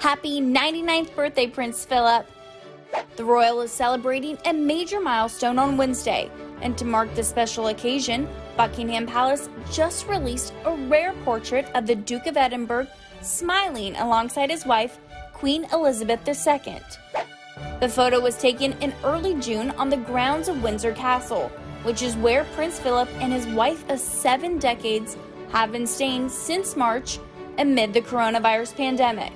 Happy 99th birthday, Prince Philip! The royal is celebrating a major milestone on Wednesday, and to mark this special occasion, Buckingham Palace just released a rare portrait of the Duke of Edinburgh smiling alongside his wife, Queen Elizabeth II. The photo was taken in early June on the grounds of Windsor Castle, which is where Prince Philip and his wife of 7 decades have been staying since March amid the coronavirus pandemic.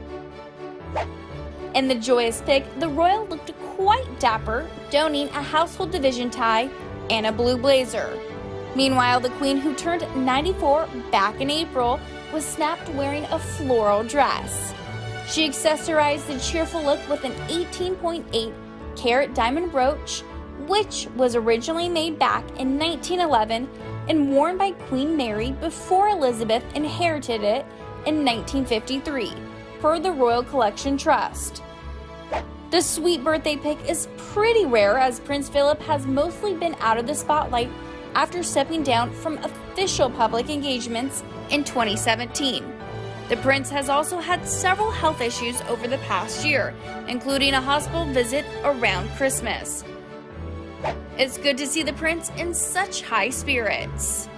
In the joyous pic, the royal looked quite dapper, donning a household division tie and a blue blazer. Meanwhile, the Queen, who turned 94 back in April, was snapped wearing a floral dress. She accessorized the cheerful look with an 18.8-carat diamond brooch, which was originally made back in 1911 and worn by Queen Mary before Elizabeth inherited it in 1953, per the Royal Collection Trust. The sweet birthday pic is pretty rare, as Prince Philip has mostly been out of the spotlight after stepping down from official public engagements in 2017. The prince has also had several health issues over the past year, including a hospital visit around Christmas. It's good to see the prince in such high spirits.